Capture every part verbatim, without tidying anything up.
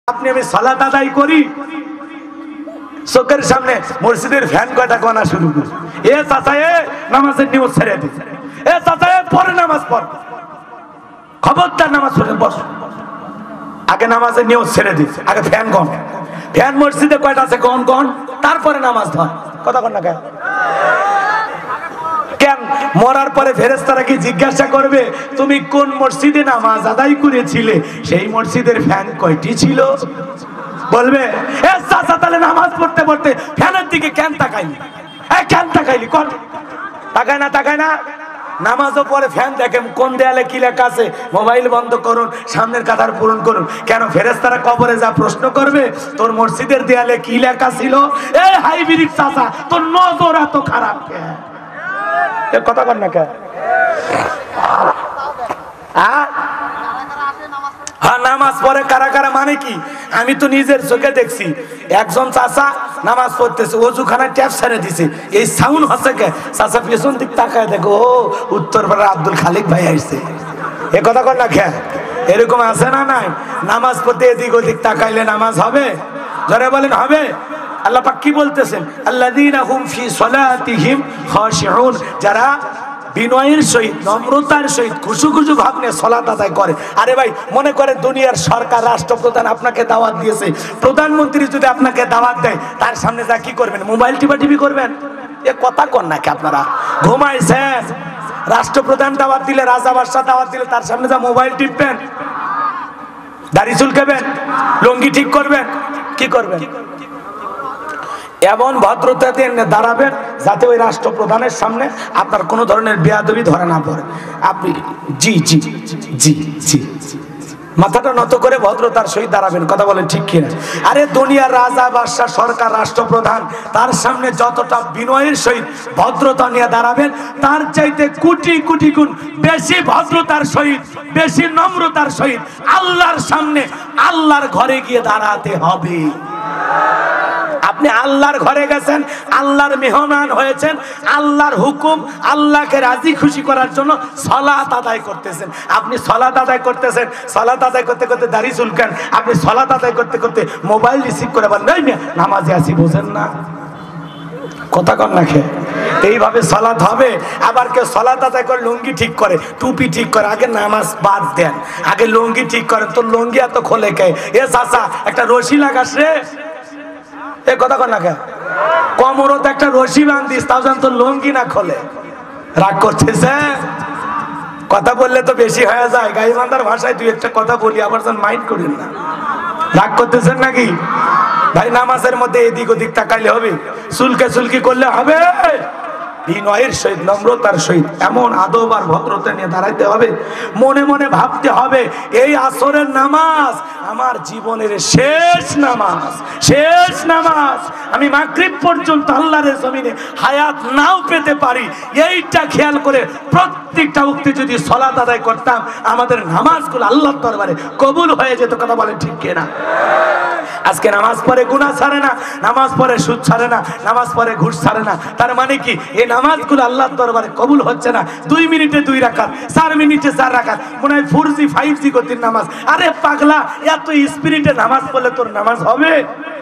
আপনি আমি সালাত আদায় করি, চোখের সামনে মসজিদের ফ্যান কয়টা গোনা শুরু করি, এ চাচা এ নামাজের নিয়ত ছেড়ে দিই, এ চাচা এ পরে নামাজ পড়, খবরদার নামাজ পড়ে বস, আগে নামাজের নিয়ত ছেড়ে দিই, আগে ফ্যান গন, ফ্যান মসজিদে কয়টা আছে গন গন, তারপরে নামাজ ধর। কথা কন না কেন? কেন মরার পরে ফেরেশতারা কি জিজ্ঞাসা করবে তুমি কোন মসজিদে নামাজ আদায় করেছিলে, সেই মসজিদের ফ্যান কয়টি ছিল? বলবে এ চাচা তাহলে নামাজ পড়তে পড়তে ফ্যানের দিকে কেন তাকাইলি, এ কেন তাকাইলি, কোন তাকায় না তাকায় না, নামাজও পরে ফ্যান দেখেন কোন দেয়ালে কি লেখা আছে, মোবাইল বন্ধ করুন, সামনের কাতার পূরণ করুন। কেন ফেরেশতারা কবরে যা প্রশ্ন করবে তোর মসজিদের দেয়ালে কি লেখা ছিল, এ হাইব্রিড চাচা তোর নজর এত খারাপ কেন? কথা কর না কে? হ্যাঁ নামাজ পড়ে কারা কারা মানে কি, আমি তো নিজের চোখে দেখছি একজন চাচা নামাজ পড়তেছে, ওযুখানা ট্যাপ ছেড়ে দিছে, এই সাউন্ড হচ্ছে কে, চাচা পেছন দিক তাকায় দেখো ও উত্তরপাড়া আব্দুল খালিক ভাই আসছে, এ কথা কর না কে? এরকম আছে না নাই? নামাজ পড়তে এদিক ওদিক তাকাইলে নামাজ হবে? যারা বলেন হবে। আল্লাহ পাক কি বলতেছেন, আল্লাযীনা হুম ফি সলাতিহিম খাশিউন, যারা বিনয়ের সহিত নম্রতার সহিত খুশু খুশু ভাব নিয়ে সালাত আদায় করে। আরে ভাই মনে করে দুনিয়ার সরকার রাষ্ট্রপ্রধান আপনাকে দাওয়াত দিয়েছে, প্রধানমন্ত্রী যদি আপনাকে দাওয়াত দেয় তার সামনে যা কি করবেন, মোবাইল টিপা টিপি করবেন? এ কথা কন নাকি আপনারা? ঘুমাইছেন? রাষ্ট্রপ্রধান দাওয়াত দিলে, রাজা বাদশাহ দাওয়াত দিলে তার সামনে যা মোবাইল টিপবেন, দাড়ি চুলকাবেন, লুঙ্গি ঠিক করবেন, কি করবেন? এমন ভদ্রতা দিয়ে দাঁড়াবেন যাতে ওই রাষ্ট্রপ্রধানের সামনে আপনার কোনো ধরনের বেয়াদবি ধরা না পড়ে। আপনি জি জি জি জি মাথাটা নত করে ভদ্রতার সহিত দাঁড়াবেন। কথা বলেন ঠিক কিনা? আরে দুনিয়ার রাজা বাদশাহ সরকার রাষ্ট্রপ্রধান তার সামনে যতটা বিনয়ের সহিত ভদ্রতা নিয়ে দাঁড়াবেন তার চাইতে কোটি কোটি গুণ বেশি ভদ্রতার সহিত, বেশি নম্রতার সহিত আল্লাহর সামনে আল্লাহর ঘরে গিয়ে দাঁড়াতে হবে। আপনি আল্লাহর ঘরে গেছেন, আল্লাহর মেহমান হয়েছেন, আল্লাহর হুকুম আল্লাহকে রাজি খুশি করার জন্য সালাত আদায় করতেছেন। আপনি সালাত আদায় করতেছেন, সালাত আদায় করতে করতে দাড়ি চুলকান, আপনি সালাত আদায় করতে করতে মোবাইল রিসিভ করে বলেন নাই নামাজে আছি, বোঝেন না? কথা কন না খেয়ে এইভাবে সালাত হবে। আবার কেউ সালাত আদায় করে লুঙ্গি ঠিক করে, টুপি ঠিক করে, আগে নামাজ বাদ দেন, আগে লুঙ্গি ঠিক করেন। তোর লুঙ্গি এত খোলে কে? এ চাচা একটা রশি লাগাস রে, এ কথা কর না কে? কোমরতে একটা রশি বান্ধিস তাও যেন তোর লুঙ্গি না খোলে। রাগ করতেছে? কথা বললে তো বেশি হয়ে যায়, গাইবান্ধার ভাষায় দুই একটা কথা বলি, আবার যেন মাইন্ড করেন না। রাগ করতেছেন নাকি ভাই? নামাজের মধ্যে এদিক ওদিক তাকাইলে হবে, চুলকে চুলকি করলে হবে? বিনয়ের সহিত নম্রতার সহিত এমন আদব আর ভদ্রতা নিয়ে দাঁড়াইতে হবে। মনে মনে ভাবতে হবে এই আসরের নামাজ আমার জীবনের শেষ নামাজ, শেষ নামাজ। আমি মাগরিব পর্যন্ত আল্লাহর জমিনে হায়াত নাও পেতে পারি, এইটা খেয়াল করে প্রত্যেকটা উক্তি যদি সালাত আদায় করতাম আমাদের নামাজগুলো আল্লাহর দরবারে কবুল হয়ে যেত। কথা বলেন ঠিক কিনা? আজকে নামাজ পড়ে গুনাহ ছাড়ে না, নামাজ পড়ে সুদ ছাড়ে না, নামাজ পড়ে ঘুষ ছাড়ে না। তার মানে কি এই নামাজগুলো আল্লাহর দরবারে কবুল হচ্ছে না। দুই মিনিটে দুই রাকাত, চার মিনিটে চার রাকাত, মনে হয় ফোর জি ফাইভ জি গতির নামাজ। আরে পাগলা, এত স্পিরিটে নামাজ পড়লে তোর নামাজ হবে?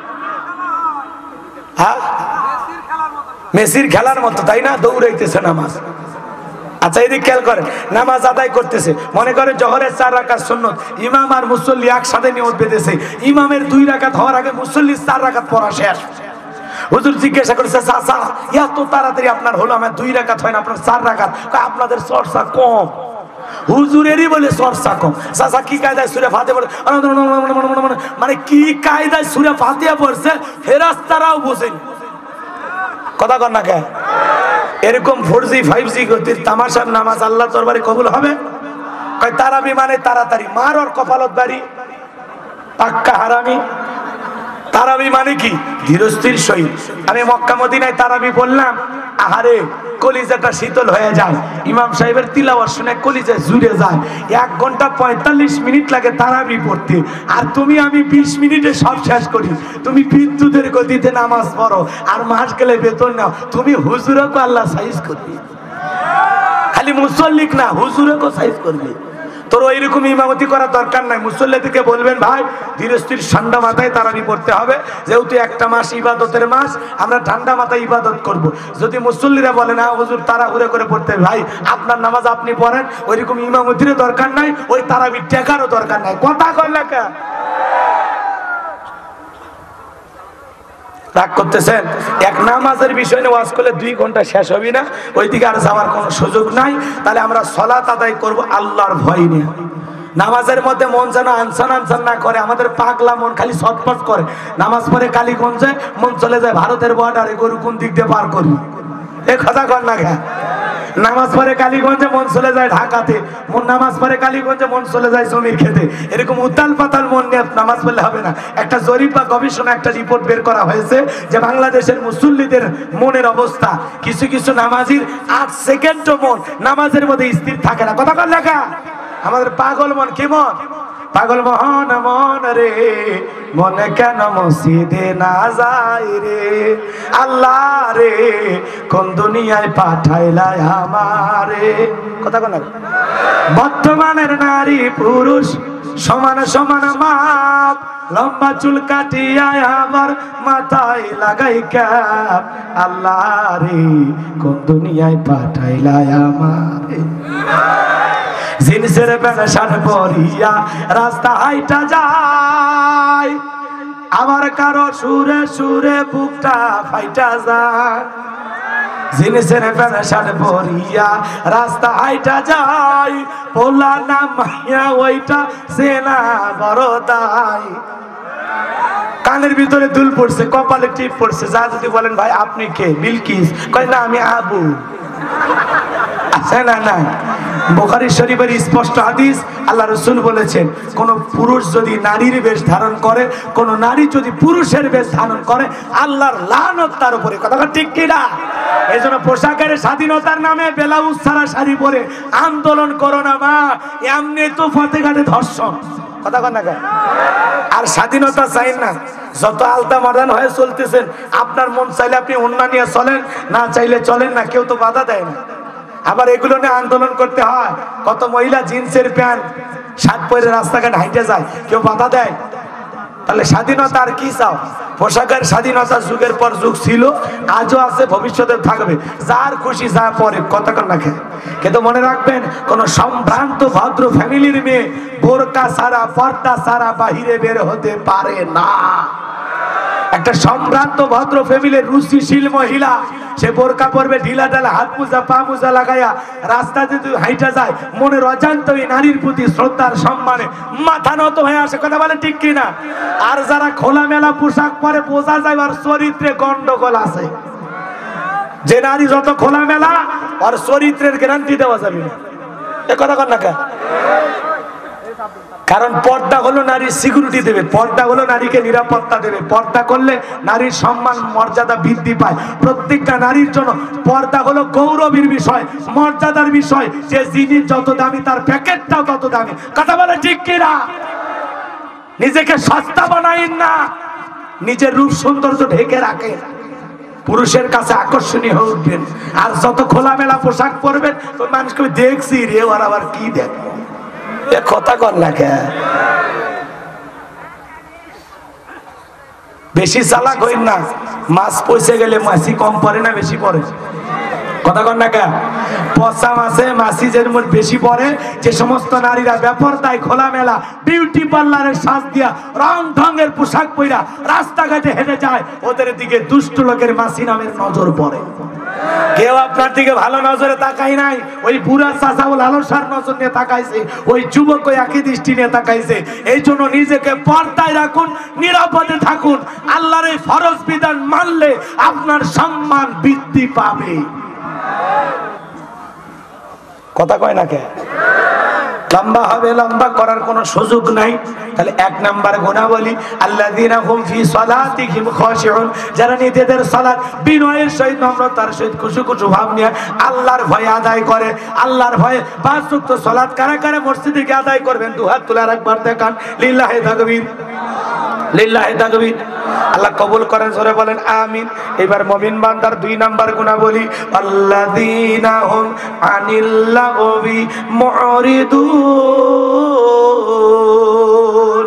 হ্যাঁ মেসির খেলার মতো, তাই না? দৌড়াইতেছে নামাজ। আচ্ছা এদিক খেয়াল করেন, নামাজ আদায় করতেছে, মনে করেন জোহরের চার রাকাত সুন্নত, ইমাম আর মুসল্লি একসাথে নিয়ত বেঁধেছে, ইমামের দুই রাকাত হওয়ার আগে মুসল্লির চার রাকাত পড়া শেষ। হুজুর জিজ্ঞাসা করেছে চাচা এত তাড়াতাড়ি আপনার হলো, আমার দুই রাকাত হয় না, আপনার চার রাকাত? আপনাদের চর্চা কম। হুজুরেরই বলে চর্চা কম। চাচা কি কায়দায় সূরা ফাতিহা পড়ে, মানে কি কায়দায় সূরা ফাতিহা পড়ছে ফেরেশতারাও বোঝেনি। কথা কর না কে? এরকম ফোর জি ফাইভ জি গতির তামাশার নামাজ আল্লাহ দরবারে কবুল হবে? তারাবি মানে তাড়াতাড়ি, মার ওর কপালত বাড়ি, পাক্কা হারামি। তারাবি মানে কি? ধীরস্থির সহিত। আমি মক্কা মদিনায় তারাবি বললাম, আহারে কলিজাটা শীতল হয়ে যায়। ইমাম সাহেবের তিলাওয়াত শুনে কলিজা জুড়ে যায়। এক ঘন্টা পঁয়তাল্লিশ মিনিট লাগে তারাবি পড়তে, আর তুমি আমি বিশ মিনিটে সব শেষ করি। তুমি বিদ্যুতের গতিতে নামাজ পড়ো আর মাস গেলে বেতন নাও। তুমি হুজুরকে আল্লাহ সাইজ করবে, খালি মুসল্লিক না হুজুরকে সাইজ করবে। তোর ওইরকম ইমামতি করার দরকার নাই। মুসল্লিদেরকে বলবেন ভাই ধীরে স্থির ঠান্ডা মাথায় তারাবি পড়তে হবে, যেহেতু একটা মাস ইবাদতের মাস, আমরা ঠান্ডা মাথায় ইবাদত করব। যদি মুসল্লিরা বলে না হুজুর তাড়াহুড়ো করে পড়তে, ভাই আপনার নামাজ আপনি পড়েন, ওইরকম ইমামতিরও দরকার নাই, ওই তারাবি টেকারও দরকার নাই। কথা কয় লেখা রাগ করতেছেন? এক নামাজের বিষয় নিয়ে ওয়াজ করলে দুই ঘন্টা শেষ হবে না, ওইদিকে আর যাওয়ার কোনো সুযোগ নাই। তাহলে আমরা সালাত আদায় করব আল্লাহর ভয় নিয়ে। নামাজের মধ্যে মন যেন আনসান আনসান না করে, আমাদের পাগলা মন খালি ছটফট করে। নামাজ পড়ে কালীগঞ্জে মন চলে যায় ভারতের বর্ডারে, গরু কোন দিক দিয়ে পার করবি, এ কথা কর না খা। নামাজ পড়ে কালীগঞ্জে মন চলে যায় ঢাকাতে, মন নামাজ পড়ে কালীগঞ্জে মন চলে যায় জমির খেতে। এরকম উতাল পাতাল মন নিয়ে নামাজ পড়লে হবে না। একটা জরিপ বা গবেষণা, একটা রিপোর্ট বের করা হয়েছে যে বাংলাদেশের মুসল্লিদের মনের অবস্থা, কিছু কিছু নামাজির আট সেকেন্ডও মন নামাজের মধ্যে স্থির থাকে না। কথা কর লেখা। আমাদের পাগল মন কেমন? পাগল মন মন রে, মনে কেন মসজিদে না যায় রে, আল্লাহ রে কোন দুনিয়ায় পাঠাইলা আমারে। কথা কোন? বর্তমানের নারী পুরুষ সমান সমান মাপ, লম্বা চুল কাটিয়া আবার মাথায় লাগাই ক্যাপ, আল্লাহ রে কোন দুনিয়ায় পাঠাইলা আমারে। জিন্সের প্যান্ট শার্ট পরিয়া রাস্তা হাইটা যায়, আবার কারো সুরে সুরে বুকটা ফাইটা যায়। জিন্সের প্যান্ট শার্ট পরিয়া রাস্তা হাইটা যায়, পোলা না মাইয়া ওইটা সেনা বড় দায়। কানের ভিতরে দুল পড়ছে, কপালে টিপ পড়ছে। যা যদি বলেন ভাই আপনি কে? বিলকিস। কয় না আমি আবু। আছে না না? বুখারী শরীফের স্পষ্ট হাদিস, আল্লাহ রাসূল বলেছেন কোন পুরুষ যদি নারীর বেশ ধারণ করে, কোন নারী যদি পুরুষের বেশ ধারণ করে, আল্লাহর লানত তার উপরে। কথা ঠিক কি না? এই জন্য পোশাকের স্বাধীনতার নামে ব্লাউজ ছাড়া শাড়ি পরে আন্দোলন করো না মা, এমনি তো ফতেঘাটে ধর্ষণ। কথা কন না কেন? আর স্বাধীনতা চাই না, যত আলতা মডার্ন হয়ে চলতেছেন, আপনার মন চাইলে আপনি অন্য নিয়ে চলেন, না চাইলে চলেন না, কেউ তো বাধা দেয় না। আবার এগুলো নিয়ে আন্দোলন করতে হয়। কত মহিলা জিন্সের প্যান্ট শার্ট পরে রাস্তাঘাট হাইটে যায়, কেউ বাধা দেয়? তাহলে স্বাধীনতা আর কি চাও? পোশাকের স্বাধীনতা যুগের পর যুগ ছিল, আজও আছে, ভবিষ্যতে থাকবে। যার খুশি যা পরে, কথা কর না খেয়ে। কিন্তু মনে রাখবেন, কোন সম্ভ্রান্ত ভদ্র ফ্যামিলির মেয়ে বোরকা ছাড়া, পর্দা ছাড়া বাহিরে বের হতে পারে না। একটা সম্ভ্রান্ত ভদ্র ফ্যামিলির রুচিশীল মহিলা, সে বোরকা পরবে, ঢিলা ঢালা হাত মোজা পা মোজা লাগাইয়া রাস্তা যদি হাইটা যায়, মনের অজান্তই নারীর প্রতি শ্রদ্ধার সম্মানে মাথা নত হয়ে আসে। কথা বলে ঠিক কিনা? আর যারা খোলামেলা পোশাক পরে, বোঝা যায় আর চরিত্রে গন্ডগোল আছে। যে নারী যত খোলামেলা, আর চরিত্রের গ্যারান্টি দেওয়া যাবে না। এ কথা কর না কেন? কারণ পর্দা হলো নারীর সিকিউরিটি দেবে, পর্দা হলো নারীকে নিরাপত্তা দেবে। পর্দা করলে নারীর সম্মান মর্যাদা বৃদ্ধি পায়। প্রত্যেকটা নারীর জন্য পর্দা হলো গৌরবের বিষয়, মর্যাদার বিষয়। যে জিনিস যত দামি, তার প্যাকেটটাও তত দামি। কথা বলে ঠিক কিনা? নিজেকে সস্তা বানাইন না, নিজের রূপ সৌন্দর্য ঢেকে রাখেন, পুরুষের কাছে আকর্ষণীয় হয়ে উঠবেন। আর যত খোলামেলা পোশাক পরবেন, তো মানুষকে দেখছি রে, আর আবার কি দেখবো, কথা কর না কে? বেশি চালাক হইন না। মাছ পয়সে গেলে মাছি কম পড়ে না বেশি পড়ে? কথা কর না কে? পচা মাছে মাছি যেমন বেশি পড়ে, যে সমস্ত নারীরা বেপরদায় খোলামেলা বিউটি পার্লারের সাজ দিয়া রং ঢঙের পোশাক পইরা রাস্তাঘাটে হেঁটে যায়, ওদের দিকে দুষ্ট লোকের মাছি নামের নজর পড়ে। কেউ আপনার দিকে ভালো নজরে তাকাই নাই, ওই বুড়া চাচা ও লালসার নজর নিয়ে তাকাইছে, ওই যুবক ওই একই দৃষ্টি নিয়ে তাকাইছে। এই জন্য নিজেকে পর্দায় রাখুন, নিরাপদে থাকুন। আল্লাহর এই ফরজ বিধান মানলে আপনার সম্মান বৃদ্ধি পাবে। কথা কয় না কে? লম্বা হবে, লম্বা করার কোনো সুযোগ নাই। তাহলে এক নাম্বার গুণাবলী, আল্লাযীনা হুম ফি সালাতিহিম খাশিউন, যারা নিজেদের সালাত বিনয়ের সহিত, নম্রতার সহিত, খুশু খুশু ভাব নিয়ে আল্লাহর ভয়ে আদায় করে। আল্লাহর ভয়ে পাঁচ ওয়াক্ত সালাত কারা কারা মসজিদে গিয়ে আদায় করবেন? দুহাত তুলে একবার দেখান, লিল্লাহি তাকবীর। লিল্লাহি তাকবীর। আল্লাহ কবুল করেন, জোরে বলেন আমিন। এবার মুমিন বান্দার দুই নাম্বার গুণাবলী, আল্লাযীনা হুম আনিল লাগবি মুরিদুন।